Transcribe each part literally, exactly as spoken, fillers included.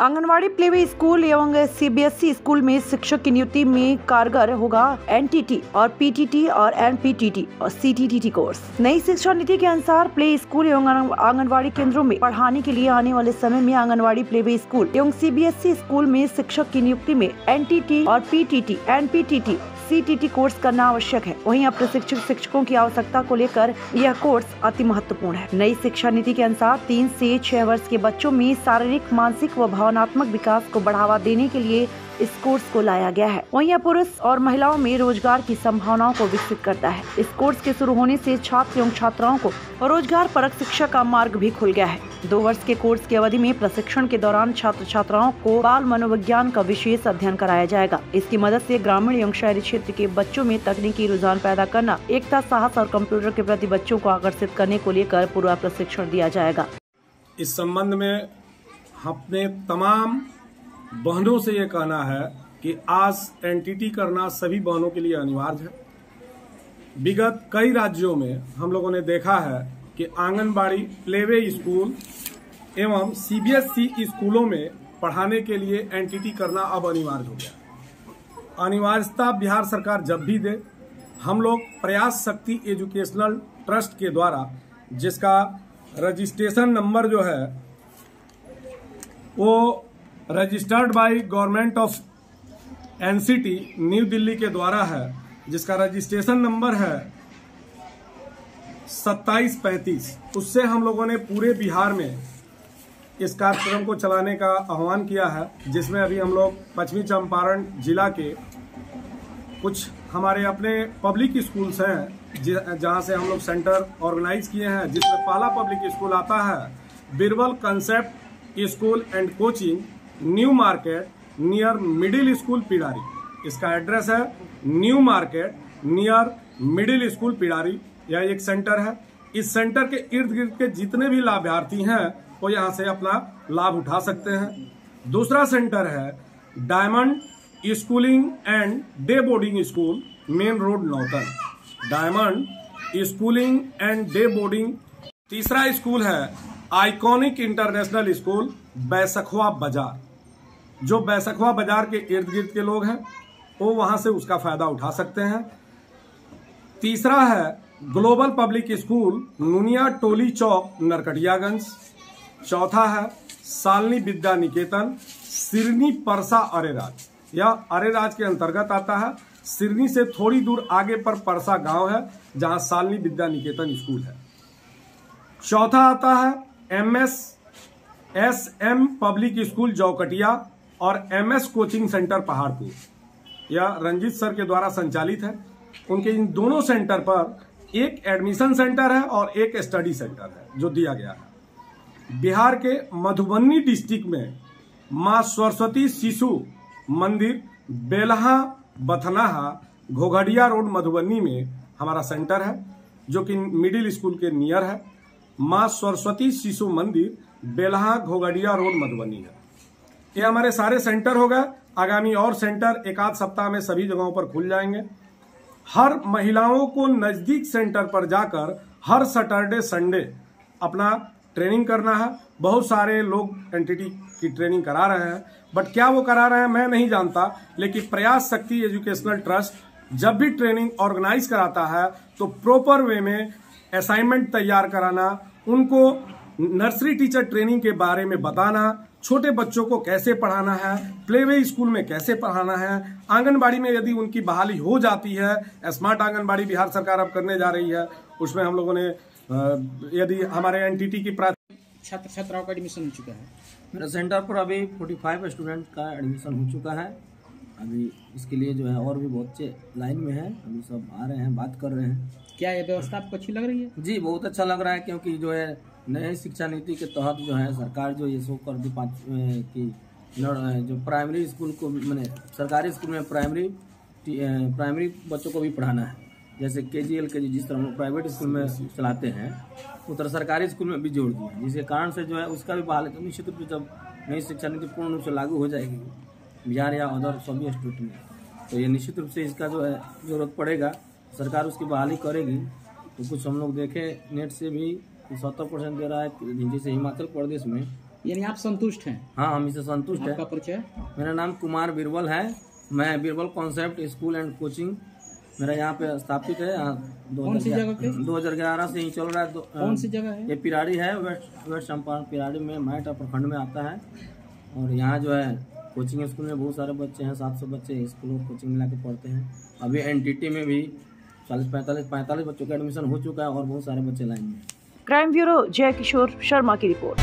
Anganwadi playway school एवं CBSE school में शिक्षक की नियुक्ति में कारगर होगा एनटीटी और पीटीटी और एनपीटीटी और सीटीटीटी कोर्स। नई शिक्षा नीति के अनुसार प्ले स्कूल एवं आंगनवाड़ी केंद्रों में पढ़ाने के लिए आने वाले समय में आंगनवाड़ी प्लेवे स्कूल एवं सीबीएसई स्कूल में शिक्षक की नियुक्ति में एनटीटी और पीटीटी, एनपीटीटी, सीटीटी कोर्स करना आवश्यक है। वहीं अब प्रशिक्षित शिक्षकों की आवश्यकता को लेकर यह कोर्स अति महत्वपूर्ण है। नई शिक्षा नीति के अनुसार तीन से छह वर्ष के बच्चों में शारीरिक, मानसिक व भावनात्मक विकास को बढ़ावा देने के लिए इस कोर्स को लाया गया है। वहीं यह पुरुष और महिलाओं में रोजगार की संभावनाओं को विकसित करता है। इस कोर्स के शुरू होने से छात्र एवं छात्राओं को रोजगार परक शिक्षा का मार्ग भी खुल गया है। दो वर्ष के कोर्स की अवधि में प्रशिक्षण के दौरान छात्र छात्राओं को बाल मनोविज्ञान का विशेष अध्ययन कराया जाएगा। इसकी मदद से ग्रामीण एवं शहरी क्षेत्र के बच्चों में तकनीकी रुझान पैदा करना, एकता, साहस और कंप्यूटर के प्रति बच्चों को आकर्षित करने को लेकर पूरा प्रशिक्षण दिया जाएगा। इस संबंध में अपने तमाम बहनों से ये कहना है कि आज एनटीटी करना सभी बहनों के लिए अनिवार्य है। विगत कई राज्यों में हम लोगों ने देखा है कि आंगनबाड़ी प्लेवे स्कूल एवं सीबीएसई स्कूलों में पढ़ाने के लिए एनटीटी करना अब अनिवार्य हो गया। अनिवार्यता बिहार सरकार जब भी दे, हम लोग प्रयास शक्ति एजुकेशनल ट्रस्ट के द्वारा, जिसका रजिस्ट्रेशन नंबर जो है वो registered by government of NCT new Delhi के द्वारा है, जिसका रजिस्ट्रेशन नंबर है सत्ताईस पैंतीस, उससे हम लोगों ने पूरे बिहार में इस कार्यक्रम को चलाने का आह्वान किया है, जिसमें अभी हम लोग पश्चिमी चंपारण जिला के कुछ हमारे अपने पब्लिक स्कूल्स हैं जहां से हम लोग सेंटर ऑर्गेनाइज किए हैं, जिसमें पहला पब्लिक स्कूल आता है Birbal concept school and coaching, new market near middle school Pidari. इसका एड्रेस है new market near middle school Pidari. यह एक सेंटर है। इस सेंटर के इर्द गिर्द के जितने भी लाभार्थी हैं वो यहाँ से अपना लाभ उठा सकते हैं। दूसरा सेंटर है diamond schooling and day boarding school, main road Nautan, diamond schooling and day boarding. तीसरा स्कूल है आइकॉनिक इंटरनेशनल स्कूल, बैसखवा बाजार। जो बैसखवा बाजार के इर्द गिर्द के लोग हैं वो वहां से उसका फायदा उठा सकते हैं। तीसरा है ग्लोबल पब्लिक स्कूल, नुनिया टोली चौक, नरकटियागंज। चौथा है सालनी विद्या निकेतन, सिरनी परसा अरेराज। यह अरेराज के अंतर्गत आता है। सिरनी से थोड़ी दूर आगे पर परसा गांव है, जहां सालनी विद्या निकेतन स्कूल है। चौथा आता है M S S M public school Jauktia और M S coaching centre Paharpur. यह रंजीत सर के द्वारा संचालित है। उनके इन दोनों सेंटर पर एक एडमिशन सेंटर है और एक स्टडी सेंटर है जो दिया गया है। बिहार के मधुबनी डिस्ट्रिक्ट में मां सरस्वती शिशु मंदिर, बेलहा बथनाहा, घोघड़िया रोड, मधुबनी में हमारा सेंटर है, जो कि मिडिल स्कूल के नियर है। मां सरस्वती शिशु मंदिर, बेलहा, घोघड़िया रोड, मधुबनी है। ये हमारे सारे सेंटर हो गए। आगामी और सेंटर एक आध सप्ताह में सभी जगहों पर खुल जाएंगे। हर महिलाओं को नजदीक सेंटर पर जाकर हर सैटरडे संडे अपना ट्रेनिंग करना है। बहुत सारे लोग एनटीटी की ट्रेनिंग करा रहे हैं, बट क्या वो करा रहे हैं मैं नहीं जानता, लेकिन प्रयास शक्ति एजुकेशनल ट्रस्ट जब भी ट्रेनिंग ऑर्गेनाइज कराता है तो प्रॉपर वे में असाइनमेंट तैयार कराना, उनको नर्सरी टीचर ट्रेनिंग के बारे में बताना, छोटे बच्चों को कैसे पढ़ाना है, प्लेवे स्कूल में कैसे पढ़ाना है, आंगनबाड़ी में यदि उनकी बहाली हो जाती है, स्मार्ट आंगनबाड़ी बिहार सरकार अब करने जा रही है, उसमें हम लोगों ने यदि हमारे एनटीटी की छात्र छात्राओं का एडमिशन हो चुका है। मेरा सेंटर पर अभी पैंतालीस स्टूडेंट का एडमिशन हो चुका है। अभी इसके लिए जो है और भी बच्चे लाइन में हैं, अभी सब आ रहे हैं, बात कर रहे हैं। क्या ये व्यवस्था आपको अच्छी लग रही है? जी, बहुत अच्छा लग रहा है, क्योंकि जो है नई शिक्षा नीति के तहत जो है सरकार जो ये शो कर दी पाँच की जो प्राइमरी स्कूल को, मैंने सरकारी स्कूल में प्राइमरी प्राइमरी बच्चों को भी पढ़ाना है, जैसे के जी एल के जी जिस तरह हम प्राइवेट स्कूल में चलाते हैं उस तरह सरकारी स्कूल में भी जोड़ दिया, जिसके कारण से जो है उसका भी बहाल है। निश्चित रूप से जब नई शिक्षा नीति पूर्ण रूप से लागू हो जाएगी बिहार या अदर सभी स्टेट में, तो ये निश्चित रूप से इसका जो है जरूरत पड़ेगा, सरकार उसकी बहाली करेगी। तो कुछ हम लोग देखें नेट से भी सत्तर परसेंट दे रहा है, जैसे हिमाचल प्रदेश में यानी आप संतुष्ट हैं? हाँ, हम इससे संतुष्ट आपका है। परिचय? मेरा नाम कुमार बीरबल है। मैं Birbal concept school and coaching मेरा यहाँ पे स्थापित है। कौन सी जगह पे? दो हजार ग्यारह से ही चल रहा है। दो, कौन सी जगह है? ये पिराड़ी है, वेस्ट वेस्ट चंपारण पिराड़ी में माइटा प्रखंड में आता है। और यहाँ जो है कोचिंग स्कूल में बहुत सारे बच्चे हैं, सात सौ बच्चे स्कूल और कोचिंग मिला के पढ़ते हैं। अभी एनटीटी में भी चालीस पैंतालीस पैंतालीस बच्चों का एडमिशन हो चुका है और बहुत सारे बच्चे लाएंगे। क्राइम ब्यूरो जय किशोर शर्मा की रिपोर्ट।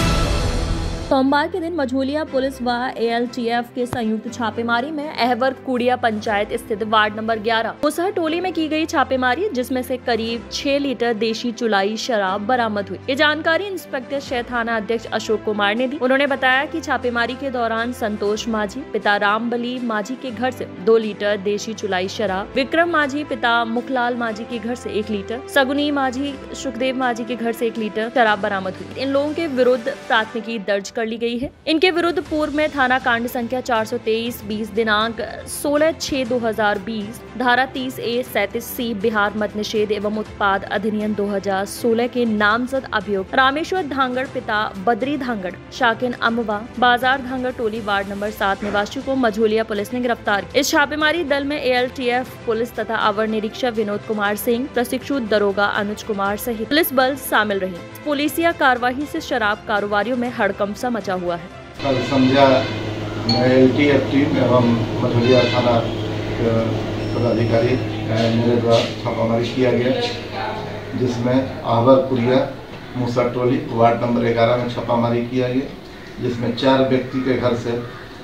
सोमवार के दिन मझोलिया पुलिस व एएलटीएफ के संयुक्त छापेमारी में अहवर कुड़िया पंचायत स्थित वार्ड नंबर ग्यारह मुसहर टोली में की गई छापेमारी, जिसमें से करीब छह लीटर देशी चुलाई शराब बरामद हुई। ये जानकारी इंस्पेक्टर शहर थाना अध्यक्ष अशोक कुमार ने दी। उन्होंने बताया कि छापेमारी के दौरान संतोष माझी पिता रामबली माझी के घर से दो लीटर देशी चुलाई शराब, विक्रम माझी पिता मुखलाल माझी के घर से एक लीटर, सगुनी माझी सुखदेव माझी के घर से एक लीटर शराब बरामद हुई। इन लोगों के विरुद्ध प्राथमिकी दर्ज कर ली गई है। इनके विरुद्ध पूर्व में थाना कांड संख्या चार सौ तेईस बीस दिनांक सोलह छह दो हजार बीस, धारा तीस ए सैंतीस सी बिहार मद निषेध एवं उत्पाद अधिनियम दो हजार सोलह के नामजद अभियुक्त रामेश्वर धांगड़ पिता बद्री धांगड़ शाकिन अमवा बाजार धांगड़ टोली वार्ड नंबर सात निवासी को मझोलिया पुलिस ने गिरफ्तार किया। इस छापेमारी दल में एएलटीएफ पुलिस तथा अवर निरीक्षक विनोद कुमार सिंह, प्रशिक्षु दरोगा अनुज कुमार सहित पुलिस बल शामिल रही। पुलिसिया कार्रवाई से शराब कारोबारियों में हड़कंप मचा हुआ है। कल संध्या एलटीएफ टीम एवं मझोलिया थाना पदाधिकारी मेरे द्वारा छापामारी किया गया, जिसमें अहवर कुड़िया मुसहर टोली वार्ड नंबर ग्यारह में छापामारी किया गया, जिसमें चार व्यक्ति के घर से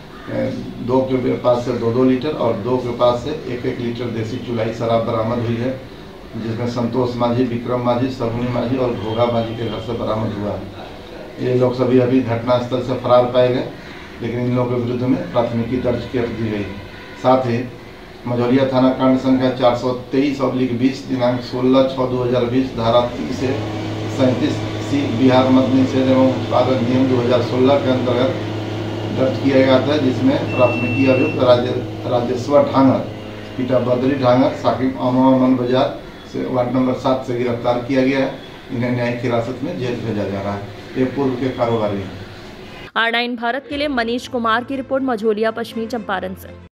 दो के पास से दो दो लीटर और दो के पास से एक एक लीटर देसी चुलाई शराब बरामद हुई है, जिसमें संतोष माझी, विक्रम माझी, सगुनी माझी और घोगा माझी के घर से बरामद हुआ है। ये लोग सभी अभी घटनास्थल से फरार पाए गए, लेकिन इन लोगों के विरुद्ध में प्राथमिकी दर्ज कर दी गई। साथ ही मझोलिया थाना कांड संख्या चार सौ तेईस ऑब्लिक बीस दिनांक सोलह छः दो हजार बीस धारा तीस से सैंतीस सी बिहार मद निषेध एवं उत्पाद अधिनियम दो हजार सोलह के अंतर्गत दर्ज किया गया था, जिसमें प्राथमिकी अभियुक्त राजे राजेश्वर ढांगर पिता बद्री ढांगर साकिब अमन बाजार से वार्ड नंबर सात से गिरफ्तार किया गया है। इन्हें न्यायिक हिरासत में जेल भेजा जा रहा है। ये पूर्व के कारोबारी हैं। आर नाइन भारत के लिए मनीष कुमार की रिपोर्ट मझोलिया पश्चिमी चंपारण से।